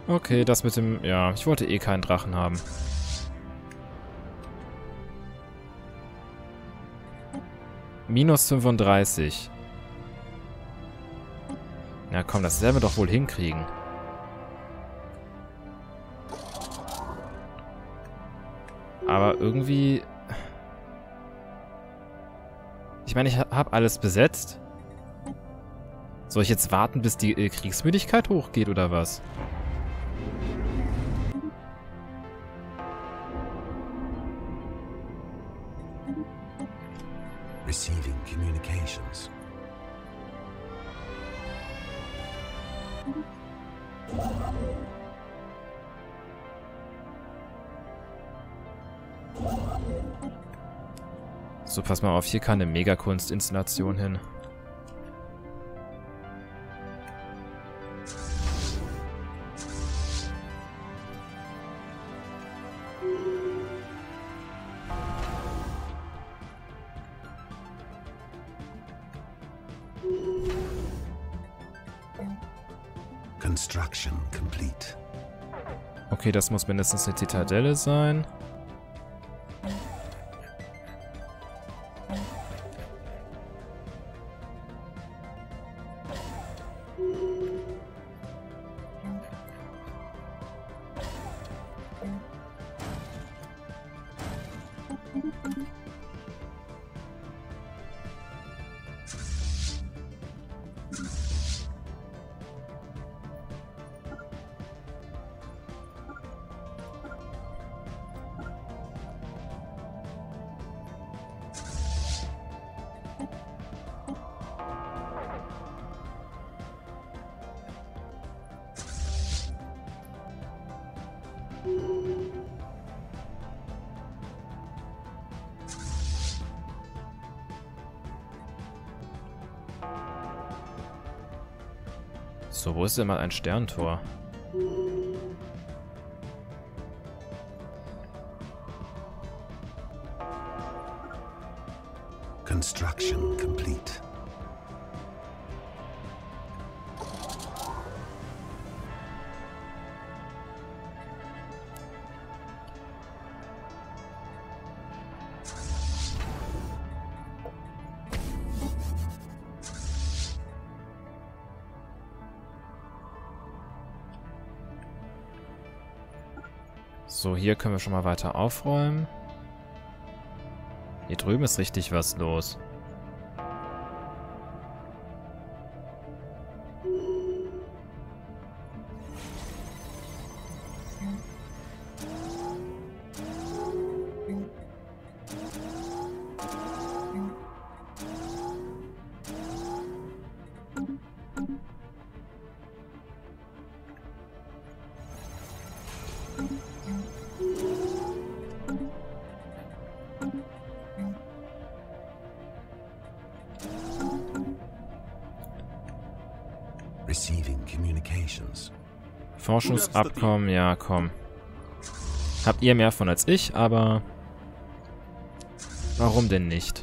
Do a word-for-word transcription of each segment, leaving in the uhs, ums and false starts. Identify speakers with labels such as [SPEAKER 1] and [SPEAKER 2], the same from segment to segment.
[SPEAKER 1] Okay, das mit dem... Ja, ich wollte eh keinen Drachen haben. Minus fünfunddreißig. Na komm, das werden wir doch wohl hinkriegen. Aber irgendwie... Ich meine, ich habe alles besetzt. Soll ich jetzt warten, bis die äh, Kriegsmüdigkeit hochgeht, oder was?
[SPEAKER 2] Receiving communications.
[SPEAKER 1] So, pass mal auf, hier kann eine Megakunstinstallation hin.
[SPEAKER 2] Construction complete.
[SPEAKER 1] Okay, das muss mindestens eine Zitadelle sein. So, wo ist denn mal ein Sterntor?
[SPEAKER 2] Construction complete.
[SPEAKER 1] So, hier können wir schon mal weiter aufräumen. Hier drüben ist richtig was los.
[SPEAKER 2] Receiving communications.
[SPEAKER 1] Forschungsabkommen, ja, komm. Habt ihr mehr von als ich, aber warum denn nicht?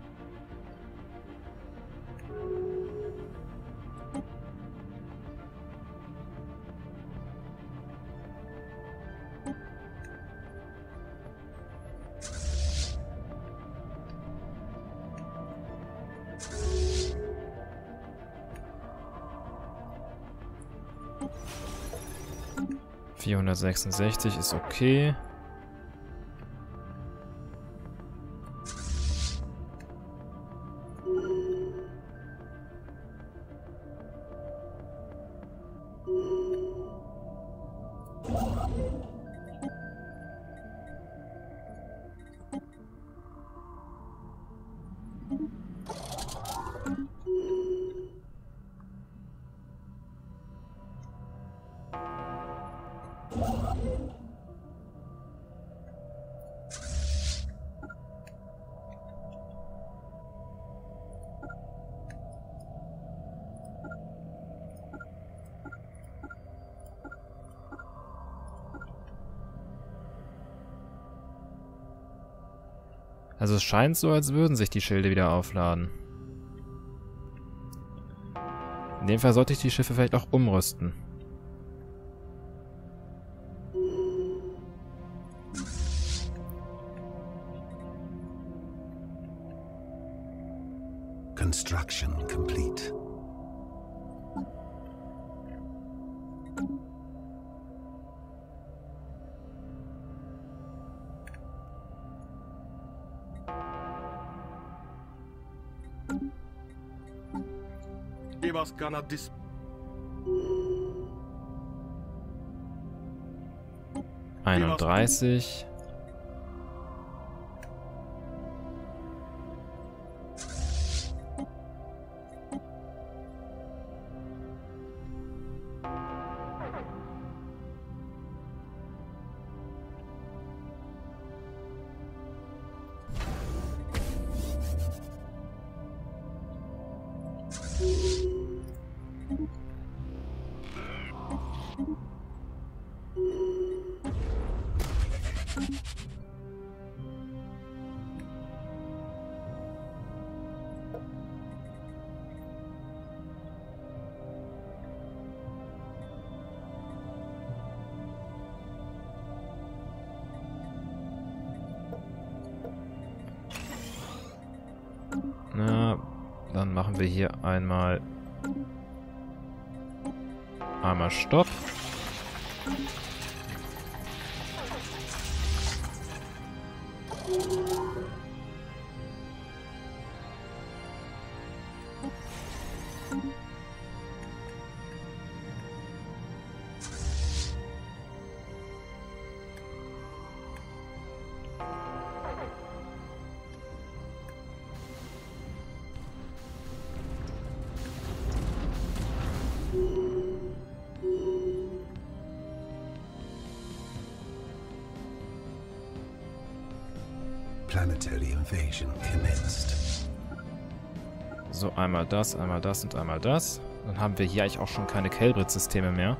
[SPEAKER 1] vierhundertsechsundsechzig ist okay. Also es scheint so, als würden sich die Schilde wieder aufladen. In dem Fall sollte ich die Schiffe vielleicht auch umrüsten.
[SPEAKER 2] Construction complete.
[SPEAKER 3] Evas gonna dis
[SPEAKER 1] einunddreißig. Na, dann machen wir hier einmal einmal Stopp.
[SPEAKER 2] Planetary invasion commenced.
[SPEAKER 1] So, einmal das, einmal das und einmal das. Dann haben wir hier eigentlich auch schon keine Kelbrit-Systeme mehr.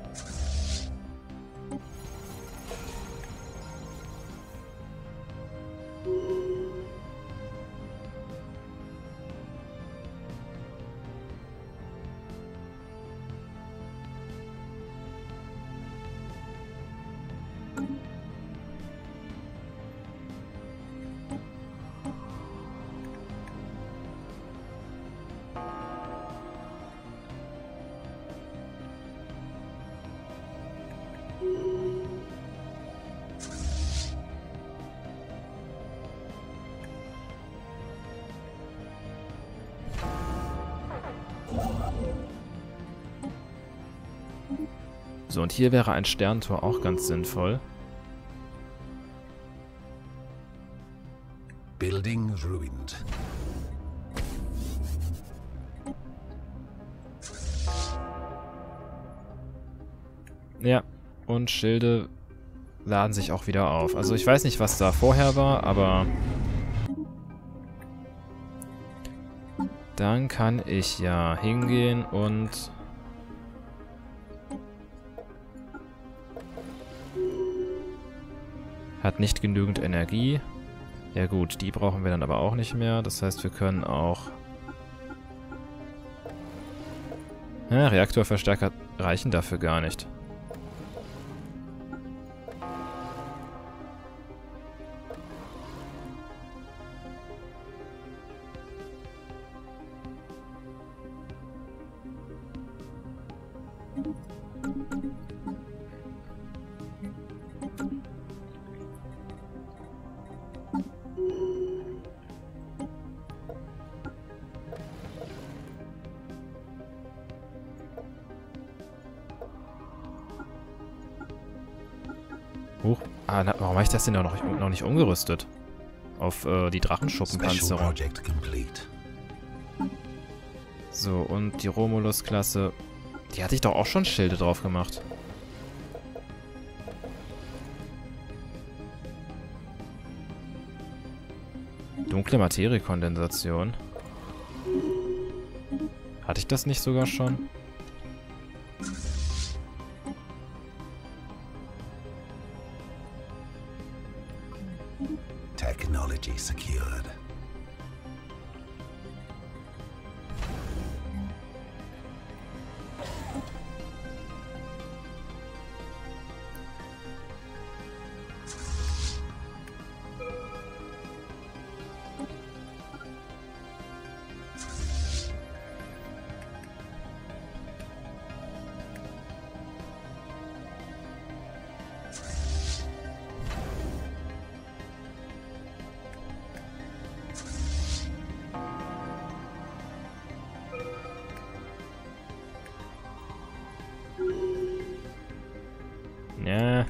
[SPEAKER 1] So, und hier wäre ein Sterntor auch ganz sinnvoll.
[SPEAKER 2] Building ruined.
[SPEAKER 1] Ja, und Schilde laden sich auch wieder auf. Also ich weiß nicht, was da vorher war, aber dann kann ich ja hingehen und hat nicht genügend Energie. Ja gut, die brauchen wir dann aber auch nicht mehr. Das heißt, wir können auch... Ja, Reaktorverstärker reichen dafür gar nicht. Huch. Ah, na, warum habe ich das denn noch, noch nicht umgerüstet? Auf äh, die Drachenschuppenpanzerung. So, und die Romulus-Klasse. Die hatte ich doch auch schon Schilde drauf gemacht. Dunkle Materiekondensation. Hatte ich das nicht sogar schon?
[SPEAKER 2] Technology secured.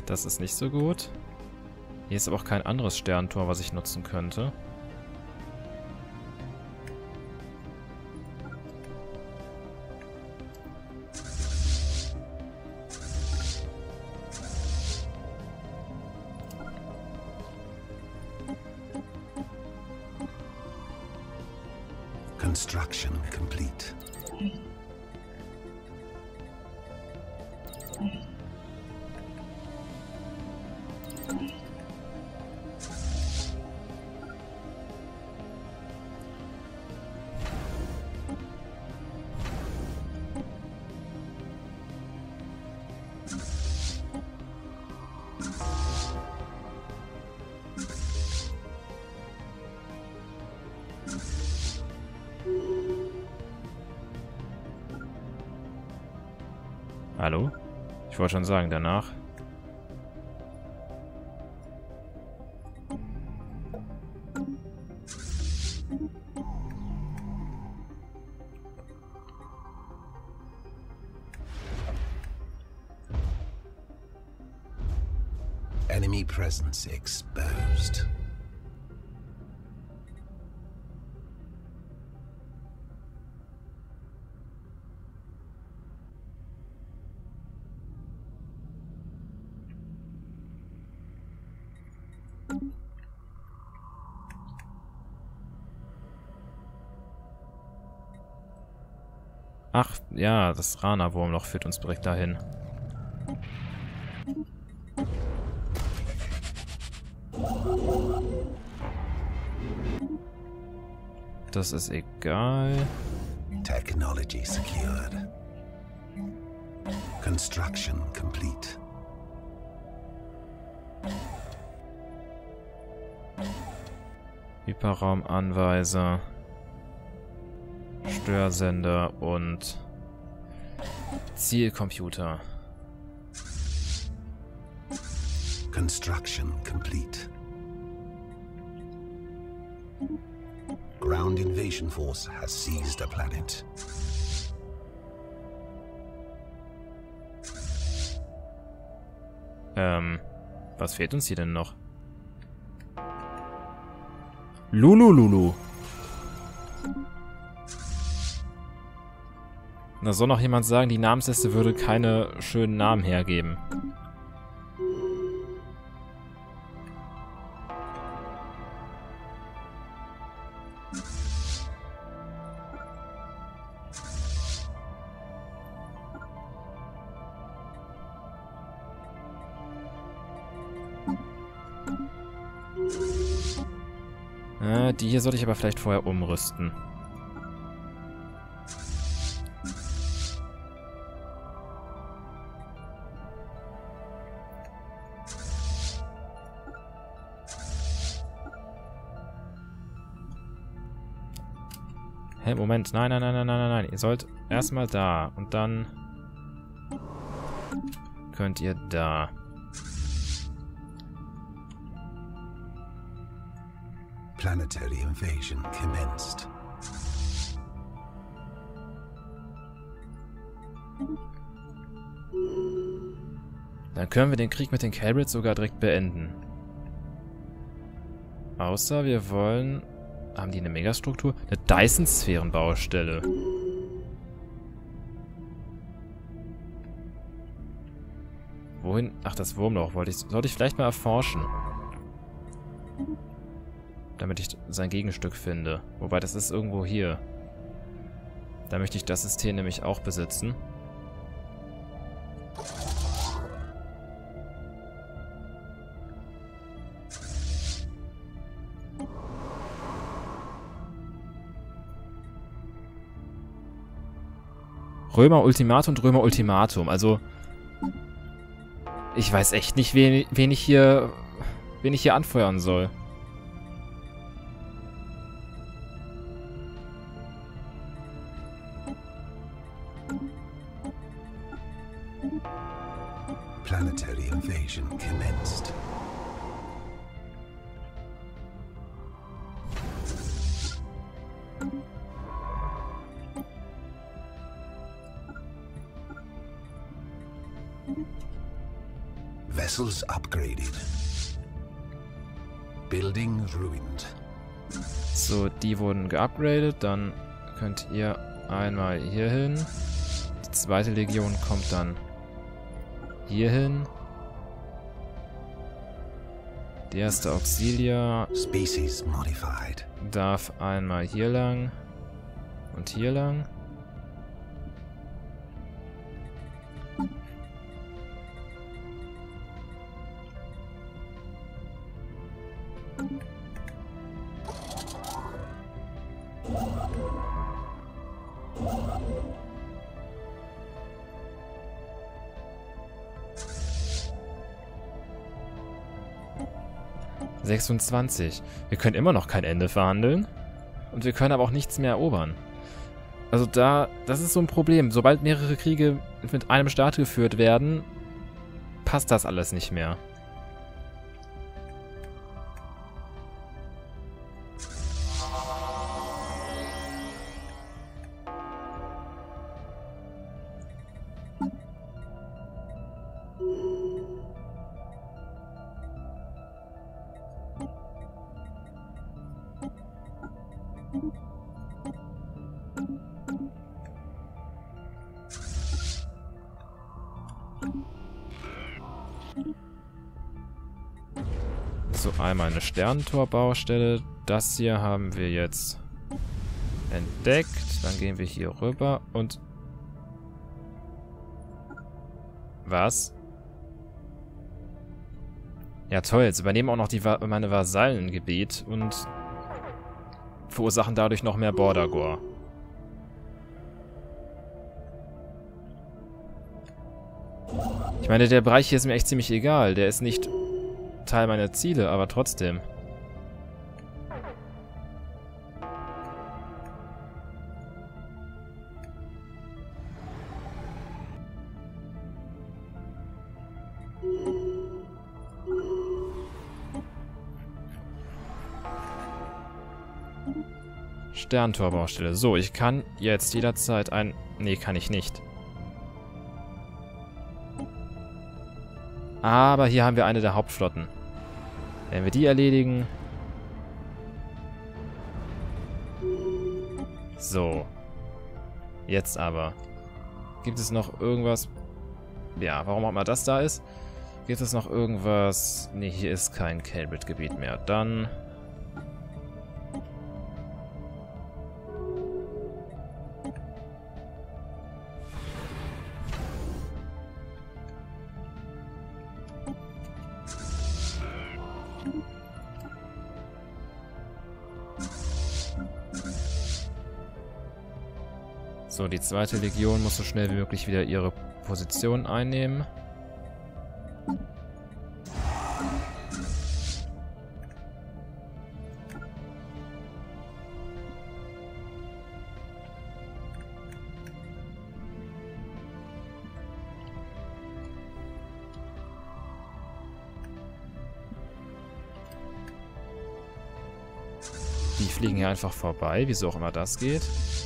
[SPEAKER 1] Das ist nicht so gut. Hier ist aber auch kein anderes Sterntor, was ich nutzen könnte.
[SPEAKER 2] Construction complete.
[SPEAKER 1] Hallo? Ich wollte schon sagen, danach.
[SPEAKER 2] Enemy presence exposed.
[SPEAKER 1] Ach, ja, das Rana-Wurmloch führt uns direkt dahin. Das ist egal.
[SPEAKER 2] Technology secured. Construction complete.
[SPEAKER 1] Hyperraumanweiser. Störsender und Zielcomputer.
[SPEAKER 2] Construction complete. Ground invasion force has seized a planet.
[SPEAKER 1] Ähm, was fehlt uns hier denn noch? Lulululu. Da soll noch jemand sagen, die Namensliste würde keine schönen Namen hergeben. Äh, die hier sollte ich aber vielleicht vorher umrüsten. Hä, Moment. Nein, nein, nein, nein, nein, nein, nein. Ihr sollt erstmal da und dann könnt ihr da.
[SPEAKER 2] Planetary invasion commenced.
[SPEAKER 1] Dann können wir den Krieg mit den Calbrits sogar direkt beenden. Außer wir wollen... Haben die eine Megastruktur? Eine Dyson-Sphärenbaustelle. Wohin? Ach, das Wurmloch wollte ich... Sollte ich vielleicht mal erforschen. Damit ich sein Gegenstück finde. Wobei, das ist irgendwo hier. Da möchte ich das System nämlich auch besitzen. Römer Ultimatum und Römer Ultimatum. Also, ich weiß echt nicht, wen, wen ich hier, wen ich hier anfeuern soll.
[SPEAKER 2] Planetary invasion commenced. Vessels upgraded. Building ruined.
[SPEAKER 1] So, die wurden geupgradet. Dann könnt ihr einmal hier hin. Die zweite Legion kommt dann hier hin. Die erste Auxilia
[SPEAKER 2] Species modified.
[SPEAKER 1] darf einmal hier lang und hier lang. sechsundzwanzig. Wir können immer noch kein Ende verhandeln. Und wir können aber auch nichts mehr erobern. Also da, das ist so ein Problem. Sobald mehrere Kriege mit einem Staat geführt werden, passt das alles nicht mehr. So, einmal eine Sternentor-Baustelle. Das hier haben wir jetzt entdeckt. Dann gehen wir hier rüber und... Was? Ja toll, jetzt übernehmen auch noch die Va meine Vasallen ein Gebiet und verursachen dadurch noch mehr Border Gore. Ich meine, der Bereich hier ist mir echt ziemlich egal. Der ist nicht Teil meiner Ziele, aber trotzdem. Sternentorbaustelle. So, ich kann jetzt jederzeit ein... Nee, kann ich nicht. Aber hier haben wir eine der Hauptflotten. Wenn wir die erledigen... So. Jetzt aber. Gibt es noch irgendwas... Ja, warum auch immer das da ist. Gibt es noch irgendwas... Nee, hier ist kein Kelbit-Gebiet mehr. Dann... So, die zweite Legion muss so schnell wie möglich wieder ihre Position einnehmen. Die fliegen hier einfach vorbei, wieso auch immer das geht.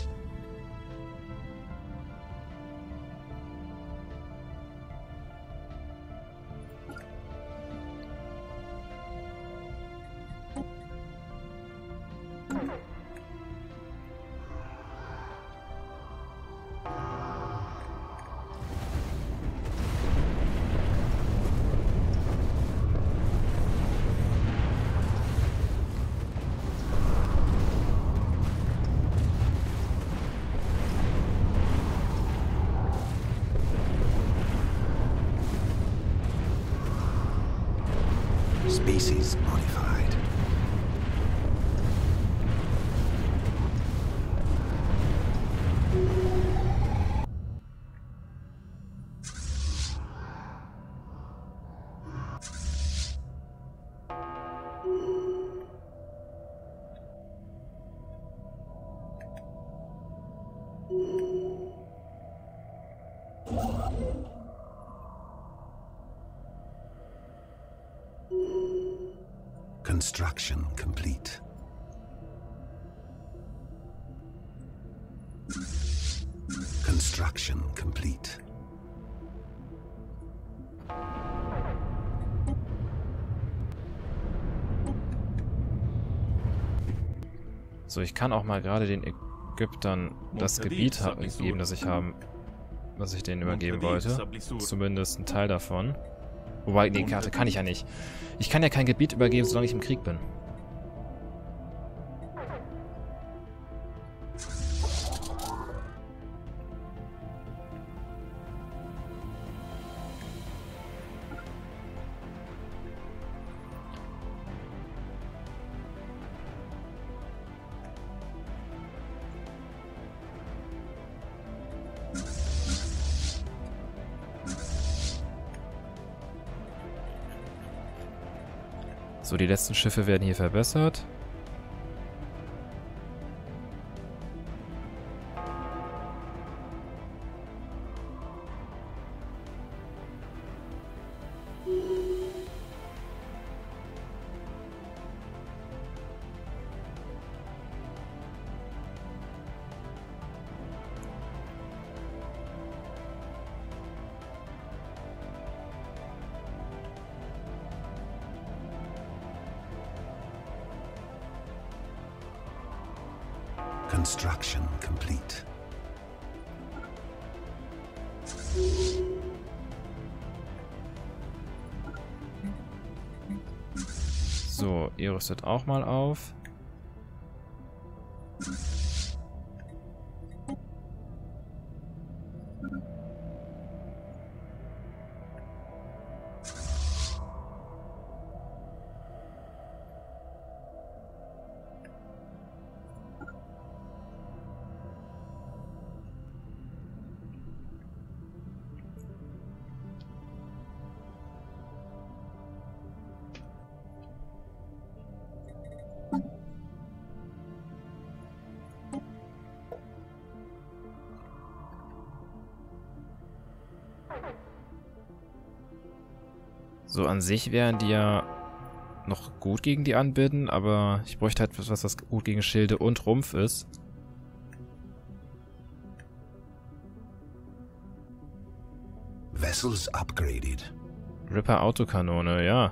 [SPEAKER 2] Species modified. Construction complete. Construction complete.
[SPEAKER 1] So, ich kann auch mal gerade den Ägyptern das Gebiet geben, das ich haben, was ich denen übergeben wollte. Zumindest ein Teil davon. Wobei, die Karte kann ich ja nicht. Ich kann ja kein Gebiet übergeben, solange ich im Krieg bin. So, die letzten Schiffe werden hier verbessert.
[SPEAKER 2] Construction complete.
[SPEAKER 1] So, ihr rüstet auch mal auf. So, an sich wären die ja noch gut gegen die Anbidden, aber ich bräuchte halt etwas, was gut gegen Schilde und Rumpf ist.
[SPEAKER 2] Vessels upgraded.
[SPEAKER 1] Ripper Autokanone, ja.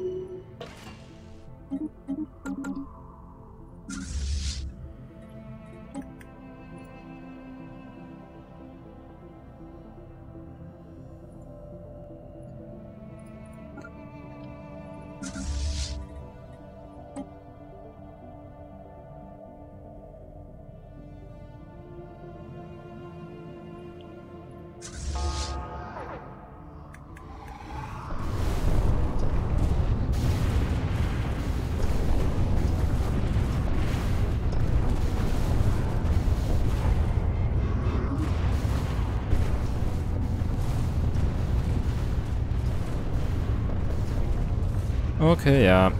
[SPEAKER 1] Okay, ja.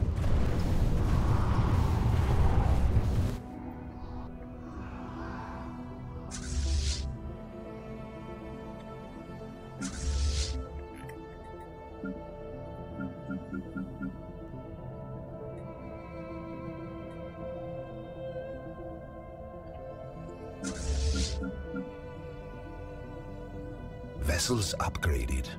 [SPEAKER 2] Vessels upgraded.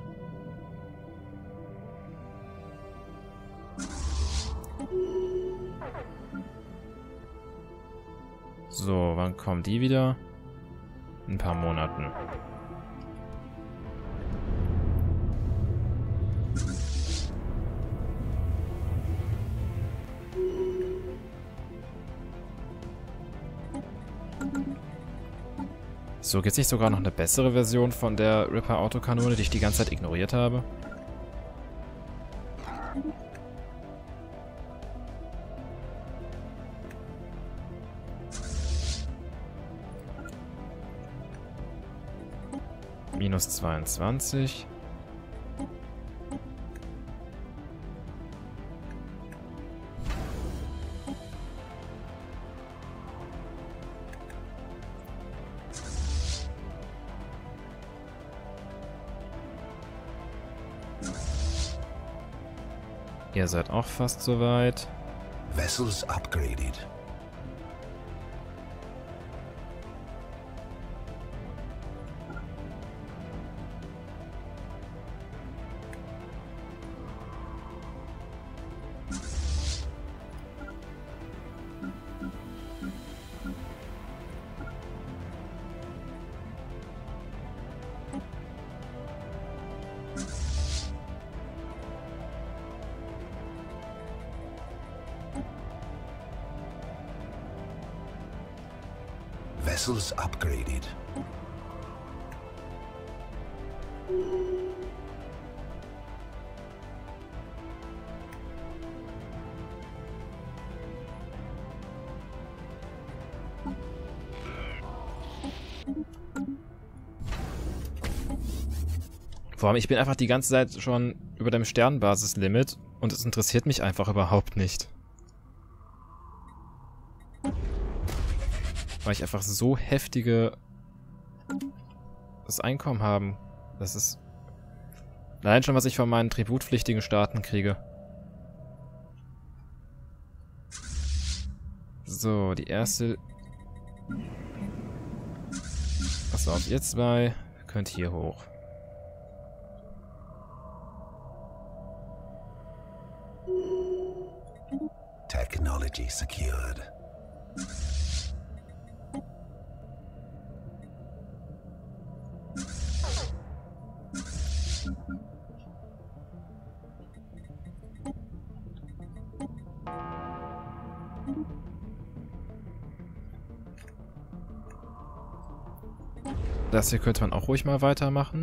[SPEAKER 1] So, wann kommen die wieder? In ein paar Monaten. So, gibt es nicht sogar noch eine bessere Version von der Ripper Autokanone, die ich die ganze Zeit ignoriert habe? Minus zweiundzwanzig. Ihr seid auch fast soweit.
[SPEAKER 2] Vessels upgraded. Vessels upgraded.
[SPEAKER 1] Vor allem, ich bin einfach die ganze Zeit schon über dem Sternenbasis-Limit und es interessiert mich einfach überhaupt nicht. Weil ich einfach so heftige das Einkommen haben. Das ist allein schon, was ich von meinen tributpflichtigen Staaten kriege. So, die erste... Pass auf, ihr zwei könnt hier hoch.
[SPEAKER 2] Technology secured.
[SPEAKER 1] Das hier könnte man auch ruhig mal weitermachen.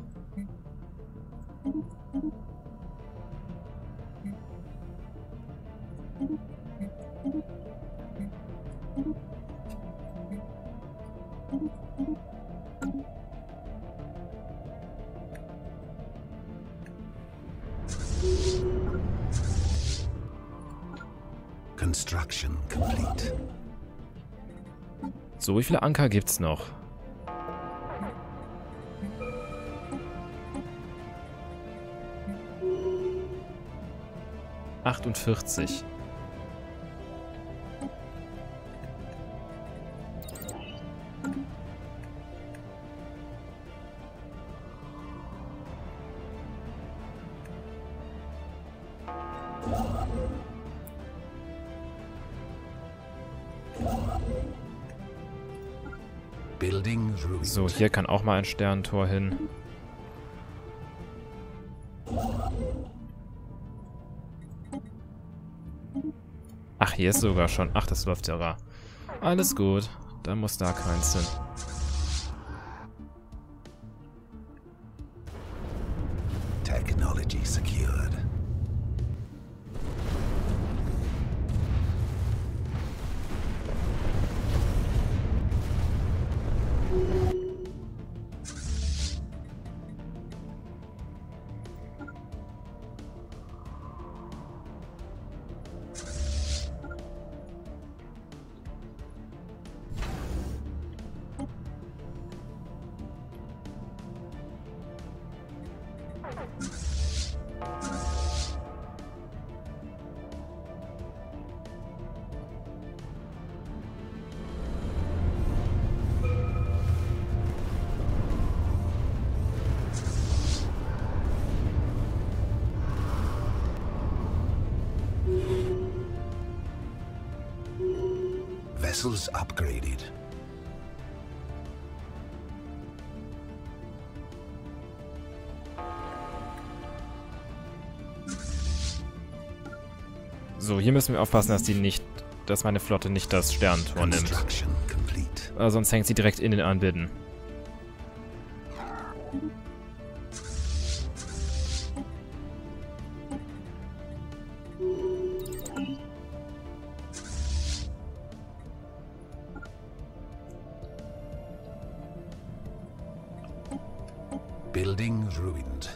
[SPEAKER 2] Construction complete.
[SPEAKER 1] So, wie viele Anker gibt's noch? achtundvierzig.
[SPEAKER 2] Building ruined.
[SPEAKER 1] So, hier kann auch mal ein Sternentor hin. Ach, hier ist sogar schon. Ach, das läuft ja rar. Alles gut. Dann muss da keins hin.
[SPEAKER 2] Technology secured. Vessels upgraded.
[SPEAKER 1] So, hier müssen wir aufpassen, dass die nicht, dass meine Flotte nicht das Sternentor nimmt.
[SPEAKER 2] Construction complete.
[SPEAKER 1] Äh, sonst hängt sie direkt in den Anbinden.
[SPEAKER 2] Building ruined.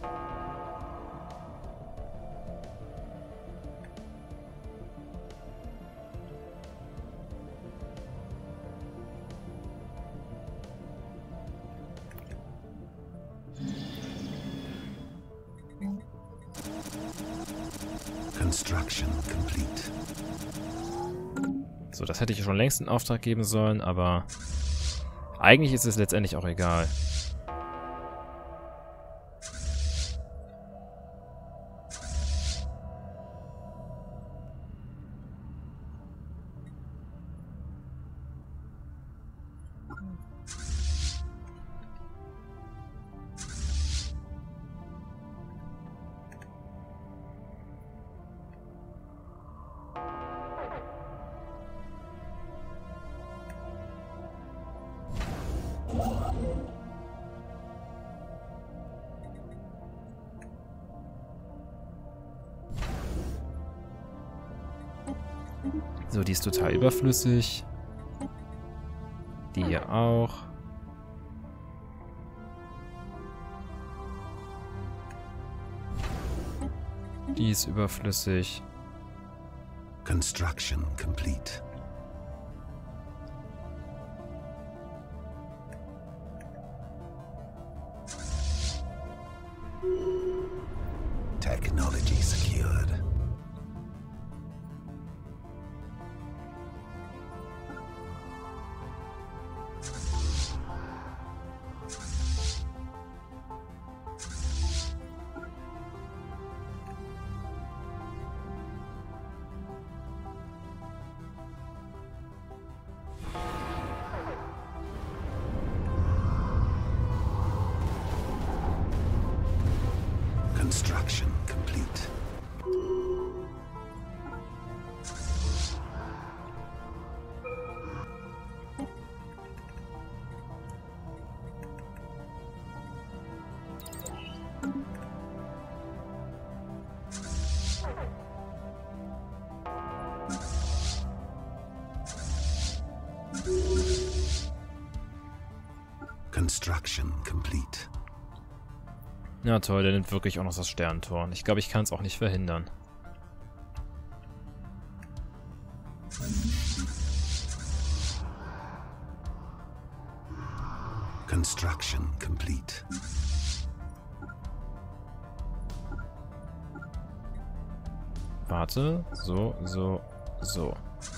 [SPEAKER 2] Construction complete.
[SPEAKER 1] So, das hätte ich schon längst in Auftrag geben sollen, aber eigentlich ist es letztendlich auch egal. So, die ist total überflüssig. Die hier auch. Die ist überflüssig.
[SPEAKER 2] Construction complete. Technology secured. Construction complete. Construction complete.
[SPEAKER 1] Ja toll, der nimmt wirklich auch noch das Sternentor. Ich glaube, ich kann es auch nicht verhindern.
[SPEAKER 2] Construction complete.
[SPEAKER 1] Warte. So, so, so.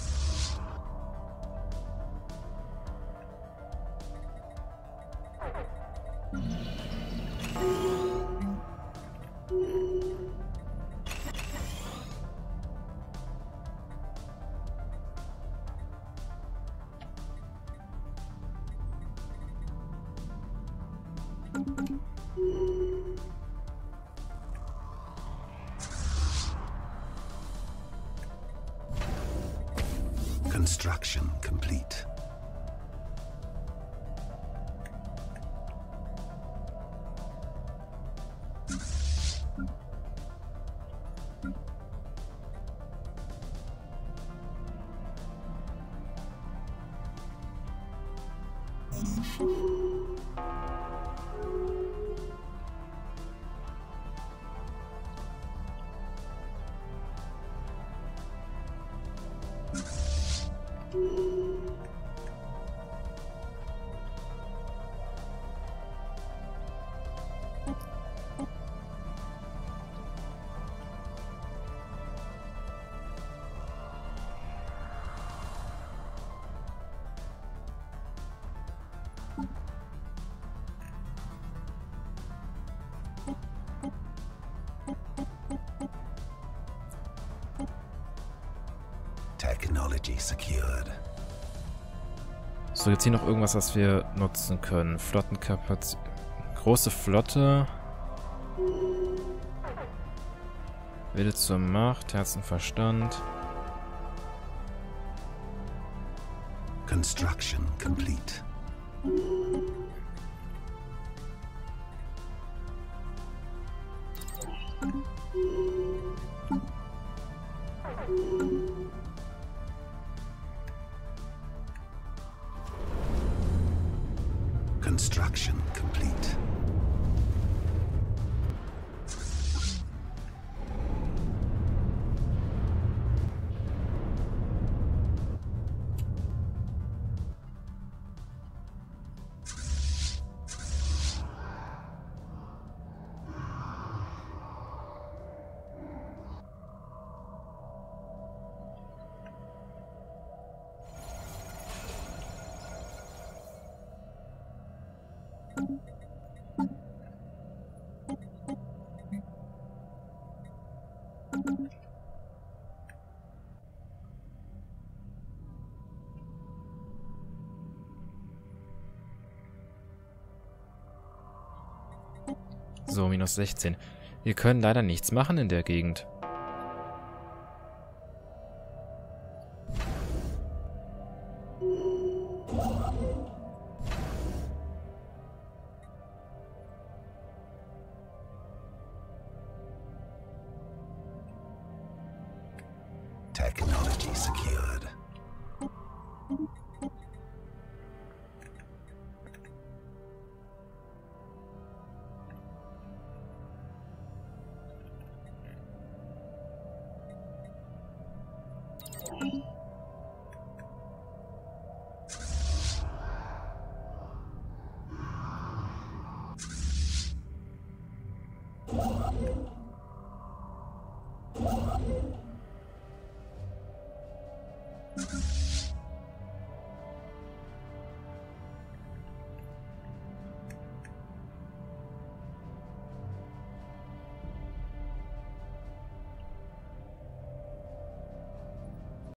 [SPEAKER 2] Construction complete. Technology secured.
[SPEAKER 1] So, jetzt hier noch irgendwas, was wir nutzen können. Flottenkapazität. Große Flotte. Wille zur Macht, Herz und Verstand.
[SPEAKER 2] Construction complete. Construction complete.
[SPEAKER 1] So, minus sechzehn. Wir können leider nichts machen in der Gegend.